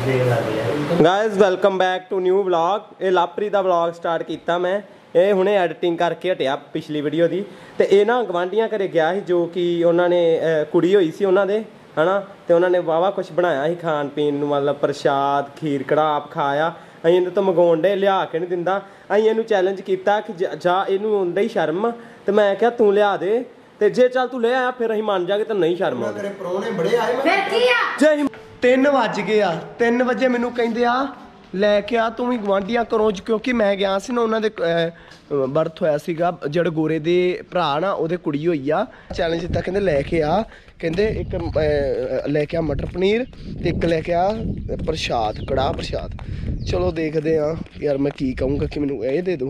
Guys welcome back to new vlog. ये लापरी का व्लॉग स्टार्ट किया मैं, ये हुणे एडिटिंग करके हटिया पिछली वीडियो की। तो ये ना गवांढियां घरे गया ही, जो कि उन्होंने कुड़ी हुई सी उन्होंने, है ना। तो उन्होंने वाहवा कुछ बनाया ही खान पीन, मतलब प्रशाद खीर कड़ाह खाया। अं इन्हें तो मंगाउण डे, लिया के नहीं दिंदा। अं इनू चैलेंज किया कि जा इनू आउंदा ही शर्म, तो मैं क्या तू लिया दे, ते जे चल तू ले आया फिर अं मान जागे, तो नहीं शर्म आउंदी। 3 वज गए आ, 3 वजे मैनू कहंदे आ लैके आ तू भी गवांढियां घरों, क्योंकि मैं गया सी ना उन्होंने बर्थ होया सीगा, जेड़े गोरे दे भरा ना ओहदे कुड़ी होई आ। चैलेंज दिता कहंदे लैके आ, कहंदे एक लैके आ मटर पनीर ते एक लैके आ प्रशाद कड़ाह प्रशाद। चलो देखते हाँ यार, मैं की कहूँगा कि मैनू ये दे दूँ।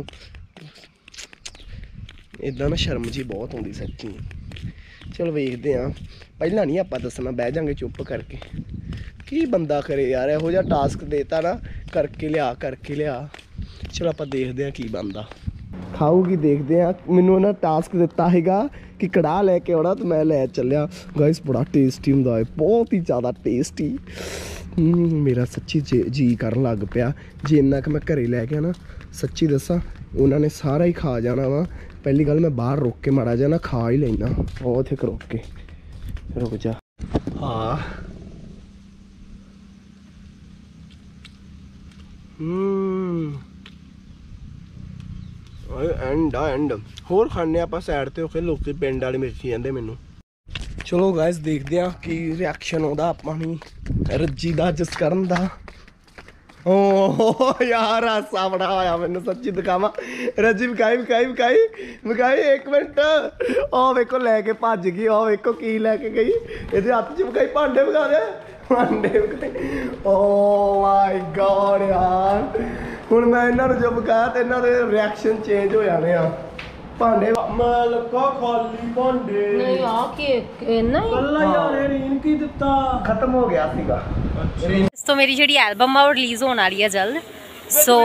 इदा ना शर्म जी बहुत आउंदी सच्ची। चलो वेखते हाँ, पहला नहीं आप दसना, बह जाएंगे चुप करके। की बंदा करे यार, यहो जिहा टास्क देता ना, करके लिया। चलो आप देखते हैं की बनता। खाऊगी देखते हैं। मैनू ना टास्क दिता हैगा कि कड़ाह लैके आना, तो मैं लै चलिया। गाइस बड़ा टेस्टी हुंदा है, बहुत ही ज़्यादा टेस्टी। मेरा सच्ची जी करन लग पिया, जे इन्ना कि मैं घरे लैके ना, सच्ची दसा उन्होंने सारा ही खा जाना वा। पहली गल मैं बाहर रोक के माड़ा जा ना खा ही लेना, बहुत एक रोक के रुक जा। हाँ एंड होर खाने आप सैड ते होके, लोग पिंड वाले मिर्ची कहते मैनू। चलो गाइस देखते हैं कि रिएक्शन आता अपनी रज्जी का, जसकरण का। ओ यार हासा बड़ा होया मैनू, सच्ची दिखावा। रजी विकाई एक मिनट। ओ वेखो लैके भज गई, ओ वेखो की लैके गई, ये हथ च विकाई भांडे विखा दे, भांडे विकाई। ओ माय गॉड यार, हुण मैं इन्होंने जो विकाया तो इन्होंने रिएक्शन चेंज हो जाने आ। भांडे मैं लगा खाली भांडे नहीं आ के ना यार, रीन की दिता खत्म हो गया सीगा। तो मेरी जी एल्बम आ रिलीज होने वाली है जल्द। सो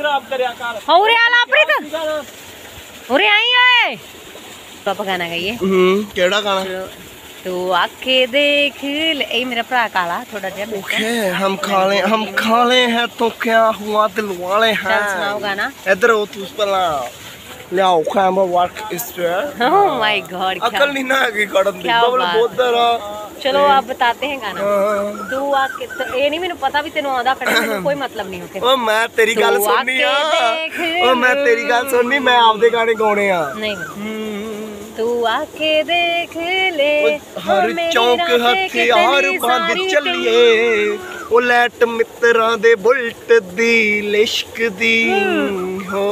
पापा गाना गाइए। केड़ा गाना? तो आके देख ले, मेरा भरा काला थोड़ा जिहा। ओके हम खाले हैं तो क्या हुआ, दिल वाले हैं। सुनाओ गाना। इधर हो तू पहला लियाओ कैमरा वर्क इस पे। ओह माय गॉड, अकल नहीं ना है कड़न दी बबल बहुत दरा। चलो आप बताते हैं गाना। तू आके, तो ये नहीं मैंने पता भी तेनू आदा कड़न कोई मतलब नहीं होके। ओ मैं तेरी गल सुननी आ, ओ मैं तेरी गल सुननी, मैं आपदे गाने गाने आ। नहीं तू आके देख ले, हर चौक हथियार बंद चलिए, ओ लैट मित्रां दे बुलट दी लिश्क दी हो,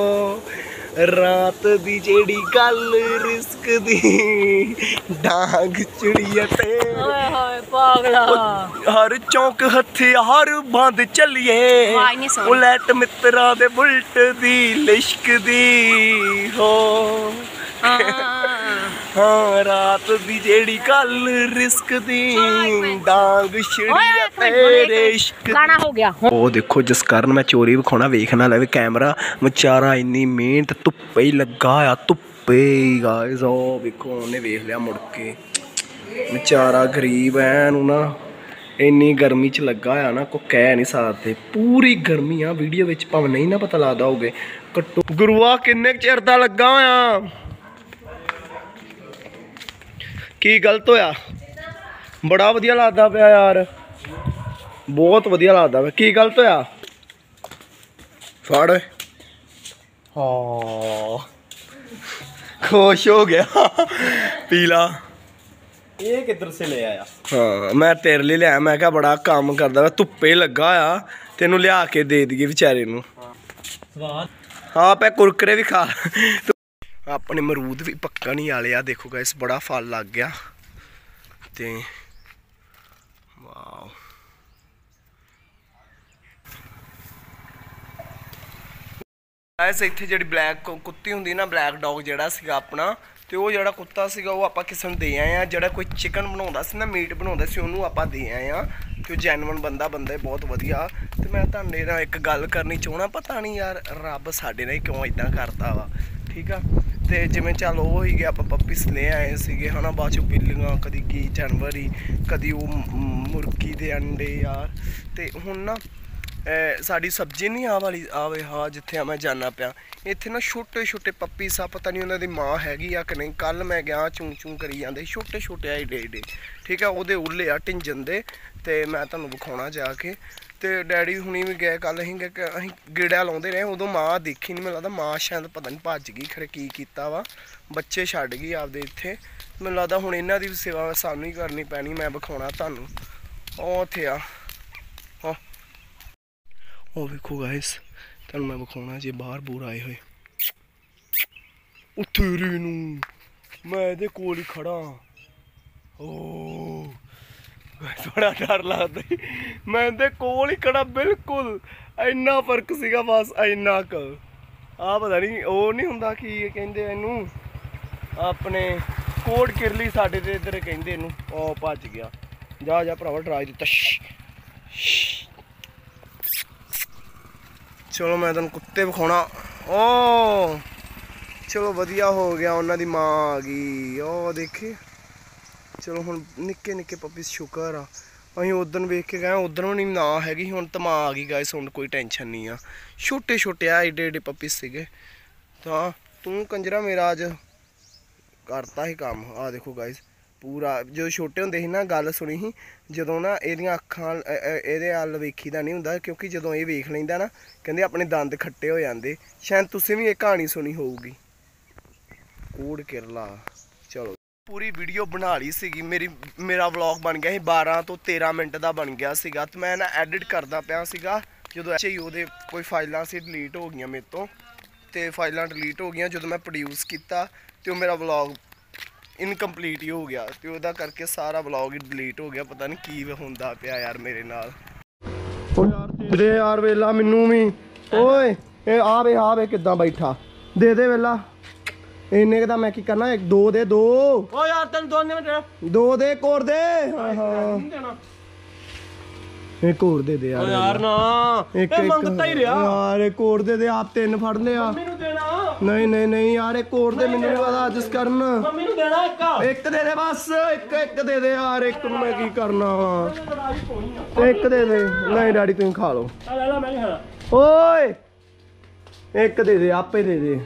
रात दी जेड़ी गल रिस्क दी डांग चिड़िया ते पागला। हर चौक हथियार बंद चलिए, ओ लैट मित्रां दे बुलट दी लिश्क दी हो। हाँ रात दी जेड़ी गल रिस्क दी डांग छिड़िया तेरे इश्क। गाना हो गया। ओ देखो जसकरण, मैं चोरी विखाना वेखना लवे कैमरा, बेचारा इन्नी मेहनत धुप्पे ही लगा आ, धुप्पे गाइस। ओ वेखो उन्हें वेख लिया मुड़ के, बेचारा गरीब है ना, इन्नी गर्मी च लगा आ ना, को कह नहीं सकते। पूरी गर्मी आ वीडियो विच, भावें नहीं ना पता लगदा होगे। कट्टो गुरुआ किन्ने चिर दा लगा होया, की गलत होया? बड़ा वधिया लगदा पिया यार, बहुत वधिया लगदा पिया। की गलत होया? फड़ हाँ खुश हो गया पीला। ये किधर से ले आया? हाँ मैं तेरे लिए लिया, मैं क्या बड़ा काम करदा, धुप्पे लगा आ, तेनू लिया के दे दिए बेचारे नू। हाँ पे कुरकुरे भी खा। अपने मरूद भी पक्का नहीं आले आ, देखो गाइस बड़ा फल लग गया। ते वाओ गाइस, इत्थे जिहड़ी ब्लैक कुत्ती हुंदी ना, ब्लैक डॉग जिहड़ा सीगा अपना, ते वो जिहड़ा कुत्ता सीगा वो आपां किसे नूं दे आए आ। जिहड़ा कोई चिकन बनाउंदा सी ना, मीट बनाउंदा सी, ओनू आपां दे आए आ। ते जैनवन बंदा बहुत वधिया। ते मैं तुहाडे नाल एक गल करनी चाहुंदा, पता नहीं यार रब साडे नाल क्यों इदां करदा वा, ठीक आ। ਤੇ ਜਿਵੇਂ ਚੱਲ ਉਹ ਹੀ ਗਿਆ ਆਪਾਂ ਪੱਪੀਸ ਲੈ ਆਏ ਸੀਗੇ ਹਨਾ, ਬਾਅਦ ਚੋਂ ਬਿੱਲੀਆਂ, ਕਦੀ ਕੀ ਜਾਨਵਰੀ, ਕਦੀ ਉਹ ਮੁਰਗੀ ਦੇ ਅੰਡੇ ਯਾਰ। ਤੇ ਹੁਣ ਨਾ ਸਾਡੀ ਸਬਜ਼ੀ ਨਹੀਂ ਆ ਵਾਲੀ ਆਵੇ ਹਾਂ ਜਿੱਥੇ ਮੈਂ ਜਾਣਾ ਪਿਆ, ਇੱਥੇ ਨਾ ਛੋਟੇ ਛੋਟੇ ਪੱਪੀਸ ਆ, ਪਤਾ ਨਹੀਂ ਉਹਨਾਂ ਦੀ ਮਾਂ ਹੈਗੀ ਆ ਕਿ ਨਹੀਂ। ਕੱਲ ਮੈਂ ਗਿਆ ਚੂੰ ਚੂੰ ਕਰੀ ਜਾਂਦੇ, ਛੋਟੇ ਛੋਟੇ ਆ ਏਡੇ ਏਡੇ, ਠੀਕ ਆ। ਉਹਦੇ ਉੱਲੇ ਆ ਢਿੰਜਣ ਦੇ, ਤੇ ਮੈਂ ਤੁਹਾਨੂੰ ਵਿਖਾਉਣਾ ਜਾ ਕੇ। ਤੇ ਡੈਡੀ ਹੁਣੀ ਵੀ ਗਏ ਕੱਲ, ਅਸੀਂ ਗੇੜਾ ਲਾਉਂਦੇ ਰਹੇ, ਉਦੋਂ ਮਾਂ ਦੇਖੀ ਨਹੀਂ, ਮੈਨੂੰ ਲੱਗਦਾ ਮਾਂ ਸ਼ਾਇਦ ਪਤਾ ਨਹੀਂ ਭੱਜ ਗਈ, ਖਰੇ ਕੀ ਕੀਤਾ ਵਾ, ਬੱਚੇ ਛੱਡ ਗਈ ਆਪਦੇ ਇੱਥੇ। ਮੈਨੂੰ ਲੱਗਦਾ ਹੁਣ ਇਹਨਾਂ ਦੀ ਵੀ ਸੇਵਾ ਸਾਨੂੰ ਹੀ ਕਰਨੀ ਪੈਣੀ। ਮੈਂ ਵਿਖਾਉਣਾ ਤੁਹਾਨੂੰ, ਉਹ ਉੱਥੇ ਆ, ਉਹ ਵੇਖੋ ਗਾਇਸ, ਤੁਹਾਨੂੰ ਮੈਂ ਵਿਖਾਉਣਾ ਜੇ ਬਾਹਰ ਬੂਰ ਆਏ ਹੋਏ। ਉੱਥੇ ਰੇ ਨੂੰ ਮੈਂ ਇਹਦੇ ਕੋਲ ਹੀ ਖੜਾ। ਓ ਬੜਾ ਡਰ ਲੱਗਦਾ, ਮੈਂ ਇਹਦੇ ਕੋਲ ਹੀ ਖੜਾ ਬਿਲਕੁਲ, ਇੰਨਾ ਫਰਕ ਸੀਗਾ ਬਸ ਇੰਨਾ ਕੁ। ਆ ਪਤਾ ਨਹੀਂ ਉਹ ਨਹੀਂ ਹੁੰਦਾ ਕੀ ਕਹਿੰਦੇ ਇਹਨੂੰ, ਆਪਣੇ ਕੋਟ ਕਿਰਲੀ ਸਾਡੇ ਤੇ ਇੱਧਰ ਕਹਿੰਦੇ ਇਹਨੂੰ। ਉਹ ਭੱਜ ਗਿਆ, ਜਾ ਜਾ ਭਰਾਵਾ ਡਰਾ ਦਿੱਤਾ। ਚਲੋ ਮੈਂ ਤੁਹਾਨੂੰ ਕੁੱਤੇ ਵਿਖਾਉਣਾ। ਓ ਚਲੋ ਵਧੀਆ ਹੋ ਗਿਆ, ਉਹਨਾਂ ਦੀ ਮਾਂ ਆ ਗਈ, ਉਹ ਦੇਖੀ। ਚਲੋ ਹੁਣ ਨਿੱਕੇ ਨਿੱਕੇ ਪੱਪੀ, ਸ਼ੁਕਰ ਆ। ਅਸੀਂ ਉਦਣ ਵੇਖ ਕੇ ਗਏ, ਉਧਰੋਂ ਵੀ ਨਹੀਂ ਨਾ ਹੈਗੀ, ਹੁਣ ਤਾਂ ਮਾਂ ਆ ਗਈ ਗਾਇਸ, ਹੁਣ ਕੋਈ ਟੈਨਸ਼ਨ ਨਹੀਂ ਆ। ਛੋਟੇ ਛੋਟੇ ਆ ਏਡੇ ਏਡੇ ਪੱਪੀ ਸੀਗੇ। ਤਾਂ ਤੂੰ ਕੰਜਰਾ ਮੇਰਾ ਅੱਜ ਕਰਤਾ ਸੀ ਕੰਮ। ਆ ਦੇਖੋ ਗਾਇਸ, ਪੂਰਾ ਜਦੋਂ ਛੋਟੇ ਹੁੰਦੇ ਸੀ ਨਾ, ਗੱਲ ਸੁਣੀ ਸੀ, ਜਦੋਂ ਨਾ ਇਹਦੀਆਂ ਅੱਖਾਂ ਇਹਦੇ ਵੱਲ ਵੇਖੀ ਦਾ ਨਹੀਂ ਹੁੰਦਾ, ਕਿਉਂਕਿ ਜਦੋਂ ਇਹ ਵੇਖ ਲੈਂਦਾ ਨਾ, ਕਹਿੰਦੇ ਆਪਣੇ ਦੰਦ ਖੱਟੇ ਹੋ ਜਾਂਦੇ। ਸ਼ਾਇਦ ਤੁਸੀਂ ਵੀ ਇਹ ਕਹਾਣੀ ਸੁਣੀ ਹੋਊਗੀ, ਕੋੜ ਕਿਰਲਾ। ਚਲੋ ਪੂਰੀ ਵੀਡੀਓ ਬਣਾ ਲਈ ਸੀਗੀ, ਮੇਰਾ ਵਲੌਗ ਬਣ ਗਿਆ ਸੀ 12 ਤੋਂ 13 ਮਿੰਟ ਦਾ ਬਣ ਗਿਆ ਸੀਗਾ। ਤੇ ਮੈਂ ਨਾ ਐਡਿਟ ਕਰਦਾ ਪਿਆ ਸੀਗਾ, ਜਦੋਂ ਅੱਛੇ ਹੀ ਉਹਦੇ ਕੋਈ ਫਾਈਲਾਂ ਸੀ ਡਿਲੀਟ ਹੋ ਗਈਆਂ ਮੇਰੇ ਤੋਂ, ਤੇ ਫਾਈਲਾਂ ਡਿਲੀਟ ਹੋ ਗਈਆਂ। ਜਦੋਂ ਮੈਂ ਪ੍ਰੋਡਿਊਸ ਕੀਤਾ ਤੇ ਉਹ ਮੇਰਾ ਵਲੌਗ ਇਨਕੰਪਲੀਟ ਹੀ ਹੋ ਗਿਆ, ਤੇ ਉਹਦਾ ਕਰਕੇ ਸਾਰਾ ਵਲੌਗ ਹੀ ਡਿਲੀਟ ਹੋ ਗਿਆ। ਪਤਾ ਨਹੀਂ ਕੀ ਹੁੰਦਾ ਪਿਆ ਯਾਰ ਮੇਰੇ ਨਾਲ। ਦੇ ਯਾਰ ਵੇਲਾ ਮੈਨੂੰ ਵੀ, ਓਏ ਇਹ ਆਵੇ ਕਿੱਦਾਂ ਬੈਠਾ, ਦੇ ਵੇਲਾ ਇੰਨੇ ਕੁ ਦਾ ਮੈਂ ਕੀ ਕਰਨਾ, ਇੱਕ ਦੋ ਦੇ ਦੋ। ਓ ਯਾਰ ਤੈਨੂੰ ਦੋ ਦੇ ਕੋਰ ਦੇ। ਹਾਂ ਇੱਕ ਹੋਰ ਦੇ ਯਾਰ। ਯਾਰ ਨਾ ਇੱਕ ਮੰਗਤਾ ਹੀ ਰਿਹਾ ਯਾਰ, ਇੱਕ ਹੋਰ ਦੇ ਆਪ ਤਿੰਨ ਫੜ ਲਿਆ। ਮੰਮੀ ਨੂੰ ਦੇਣਾ। ਨਹੀਂ ਯਾਰ ਇੱਕ ਹੋਰ ਦੇ, ਮੈਨੂੰ ਨਹੀਂ ਪਤਾ ਅੱਜ ਕਰਨ। ਮੰਮੀ ਨੂੰ ਦੇਣਾ ਇੱਕ ਦੇ ਦੇ ਬਸ, ਇੱਕ ਦੇ ਦੇ ਯਾਰ, ਇੱਕ ਨੂੰ ਮੈਂ ਕੀ ਕਰਨਾ ਵਾ। ਇੱਕ ਦੇ ਦੇ। ਨਹੀਂ ਡੈਡੀ ਤੁਸੀਂ ਖਾ ਲਓ। ਓਏ ਇੱਕ ਦੇ ਦੇ, ਆਪੇ ਦੇ ਦੇ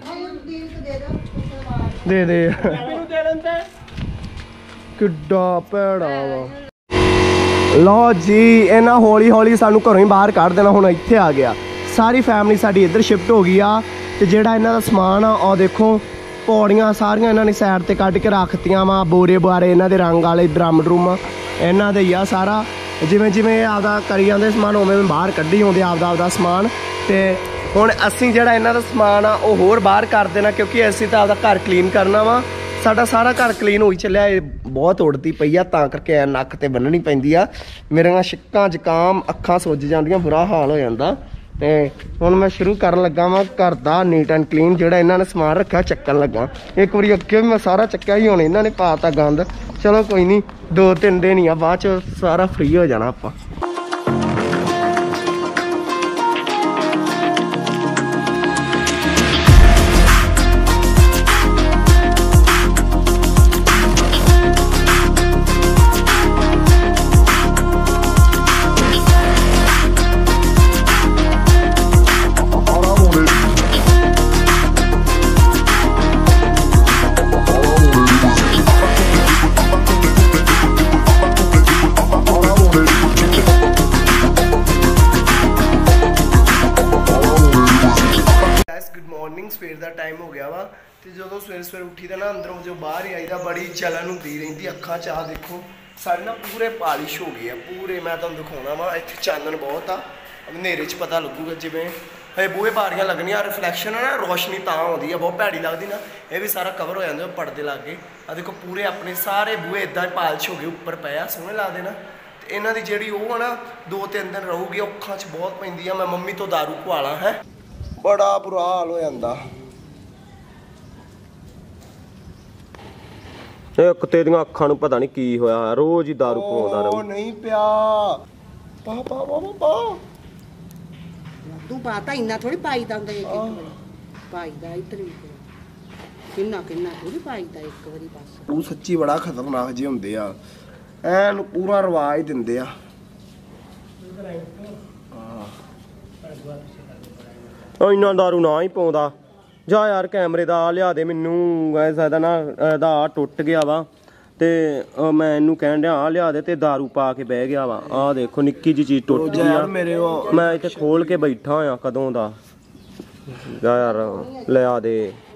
ਕਿੱਡਾ ਭੈੜਾ ਵਾ। ਲਓ ਜੀ, ਇਹਨਾਂ ਹੌਲੀ ਹੌਲੀ ਸਾਨੂੰ ਘਰੋਂ ਹੀ ਬਾਹਰ ਕੱਢ ਦੇਣਾ। ਹੁਣ ਇੱਥੇ ਆ ਗਿਆ, ਸਾਰੀ ਫੈਮਿਲੀ ਸਾਡੀ ਇੱਧਰ ਸ਼ਿਫਟ ਹੋ ਗਈ ਆ। ਤੇ ਜਿਹੜਾ ਇਹਨਾਂ ਦਾ ਸਮਾਨ ਆ, ਉਹ ਦੇਖੋ ਪੌੜੀਆਂ ਸਾਰੀਆਂ ਇਹਨਾਂ ਨੇ ਸਾਈਡ ਤੇ ਕੱਢ ਕੇ ਰੱਖਤੀਆਂ ਵਾ। ਬੋਰੇ ਬਾਰੇ ਇਹਨਾਂ ਦੇ ਰੰਗ ਵਾਲੇ ਡਰਮ ਡਰੂਮ ਇਹਨਾਂ ਦੇ ਹੀ ਆ ਸਾਰਾ। ਜਿਵੇਂ ਜਿਵੇਂ ਆਪਦਾ ਕਰੀ ਜਾਂਦੇ ਸਮਾਨ, ਉਵੇਂ ਬਾਹਰ ਕੱਢੀ ਆਉਂਦੇ ਆਪਦਾ ਸਮਾਨ। ਤੇ ਹੁਣ ਅਸੀਂ ਜਿਹੜਾ ਇਹਨਾਂ ਦਾ ਸਮਾਨ ਆ ਉਹ ਹੋਰ ਬਾਹਰ ਕਰ ਦੇਣਾ, ਕਿਉਂਕਿ ਅਸੀਂ ਤਾਂ ਆਪਦਾ ਘਰ ਕਲੀਨ ਕਰਨਾ ਵਾ। ਸਾਡਾ ਸਾਰਾ ਘਰ ਕਲੀਨ ਹੋਈ ਚੱਲਿਆ, ਇਹ ਬਹੁਤ ਉੜਦੀ ਪਈ ਆ, ਤਾਂ ਕਰਕੇ ਨੱਕ ਤੇ ਬੰਨਣੀ ਪੈਂਦੀ ਆ। ਮੇਰੀਆਂ ਛਿੱਕਾਂ ਜ਼ੁਕਾਮ, ਅੱਖਾਂ ਸੁੱਜ ਜਾਂਦੀਆਂ, ਬੁਰਾ ਹਾਲ ਹੋ ਜਾਂਦਾ। ਤੇ ਹੁਣ ਮੈਂ ਸ਼ੁਰੂ ਕਰਨ ਲੱਗਾ ਵਾਂ ਘਰ ਦਾ ਨੀਟ ਐਂਡ ਕਲੀਨ। ਜਿਹੜਾ ਇਹਨਾਂ ਨੇ ਸਮਾਨ ਰੱਖਿਆ ਚੱਕਣ ਲੱਗਾ। ਇੱਕ ਵਾਰੀ ਅੱਗੇ ਵੀ ਮੈਂ ਸਾਰਾ ਚੱਕਿਆ ਹੀ, ਹੁਣ ਇਹਨਾਂ ਨੇ ਪਾਤਾ ਗੰਦ। ਚਲੋ ਕੋਈ ਨਹੀਂ, 2-3 ਦਿਨ ਹੀ ਆ, ਬਾਅਦ ਚ ਸਾਰਾ ਫ੍ਰੀ ਹੋ ਜਾਣਾ ਆਪਾਂ। ਸਵੇਰ ਦਾ ਟਾਈਮ ਹੋ ਗਿਆ ਵਾ, ਤੇ ਜਦੋਂ ਸਵੇਰੇ ਉੱਠੀ ਦਾ ਨਾ, ਅੰਦਰੋਂ ਜੋ ਬਾਹਰ ਹੀ ਆਈਦਾ, ਬੜੀ ਜਲਨ ਹੁੰਦੀ ਰਹਿੰਦੀ ਅੱਖਾਂ 'ਚ। ਆ ਦੇਖੋ ਸਾਡੇ ਨਾ ਪੂਰੇ ਪਾਲਿਸ਼ ਹੋ ਗਏ ਆ ਪੂਰੇ। ਮੈਂ ਤੁਹਾਨੂੰ ਦਿਖਾਉਣਾ ਵਾ, ਇੱਥੇ ਚਾਨਣ ਬਹੁਤ ਆ, ਹਨੇਰੇ 'ਚ ਪਤਾ ਲੱਗੂਗਾ। ਜਿਵੇਂ ਹਜੇ ਬੂਹੇ ਬਾਰੀਆਂ ਲੱਗਣੀਆਂ, ਰਿਫਲੈਕਸ਼ਨ ਹੈ ਨਾ, ਰੋਸ਼ਨੀ ਤਾਂ ਆਉਂਦੀ ਆ, ਬਹੁਤ ਭੈੜੀ ਲੱਗਦੀ ਨਾ। ਇਹ ਵੀ ਸਾਰਾ ਕਵਰ ਹੋ ਜਾਂਦਾ ਪਰਦੇ ਲੱਗ ਗਏ। ਆ ਦੇਖੋ ਪੂਰੇ ਆਪਣੇ ਸਾਰੇ ਬੂਹੇ ਇੱਦਾਂ ਹੀ ਪਾਲਿਸ਼ ਹੋ ਗਏ, ਉੱਪਰ ਪਏ ਆ, ਸੋਹਣੇ ਲੱਗਦੇ ਨਾ। ਤੇ ਇਹਨਾਂ ਦੀ ਜਿਹੜੀ ਉਹ ਆ ਨਾ 2-3 ਦਿਨ ਰਹੂਗੀ, ਅੱਖਾਂ 'ਚ ਬਹੁਤ ਪੈਂਦੀ ਆ। ਮੈਂ ਮੰਮੀ ਤੋਂ ਦਾਰੂ ਪਵਾ ਲਾਂ, ਹੈ ਬੜਾ ਬੁਰਾ ਹਾਲ ਹੋ ਜਾਂਦਾ। ਇਹ ਕੁੱਤੇ ਦੀਆਂ ਅੱਖਾਂ ਨੂੰ ਪਤਾ ਨਹੀਂ ਕੀ ਹੋਇਆ, ਰੋਜ਼ ਹੀ ਦਾਰੂ ਪਵਾਉਂਦਾ ਰਹੂ। ਨਹੀਂ ਪਿਆ ਪਾ ਤੂੰ ਪਾਤਾ ਇੰਨਾ ਥੋੜੀ ਪਾਈਦਾ ਹੁੰਦਾ, ਪਾਈਦਾ ਇੱਧਰ ਵੀ ਕਿੰਨਾ ਥੋੜੀ ਪਾਈਦਾ ਇੱਕ ਵਾਰੀ ਬਸ। ਉਹ ਸੱਚੀ ਬੜਾ ਖਤਰਨਾਕ ਜਿਹੇ ਹੁੰਦੇ ਆ, ਐਨ ਪੂਰਾ ਰਿਵਾਜ ਦਿੰਦੇ ਆ। ਉਹ ਇੰਨਾ ਦਾਰੂ ਨਾ ਹੀ ਪਾਉਂਦਾ ਜਾ ਯਾਰ, ਕੈਮਰੇ ਦਾ ਆ ਲਿਆ ਦੇ ਮੈਨੂੰ, ਐਸਾ ਦਾ ਨਾ ਇਹਦਾ ਆ ਟੁੱਟ ਗਿਆ ਵਾ ਤੇ ਮੈਂ ਇਹਨੂੰ ਕਹਿਣ ਡਿਆ ਆ ਲਿਆ ਦੇ ਤੇ ਦਾਰੂ ਪਾ ਕੇ ਬਹਿ ਗਿਆ ਵਾ। ਆਹ ਦੇਖੋ ਨਿੱਕੀ ਜੀ ਚੀਜ਼ ਟੁੱਟ ਗਈ ਆ, ਮੈਂ ਇੱਥੇ ਖੋਲ ਕੇ ਬੈਠਾ ਹੋਇਆ ਕਦੋਂ ਦਾ। ਜਾ ਯਾਰ ਲਿਆ ਦੇ।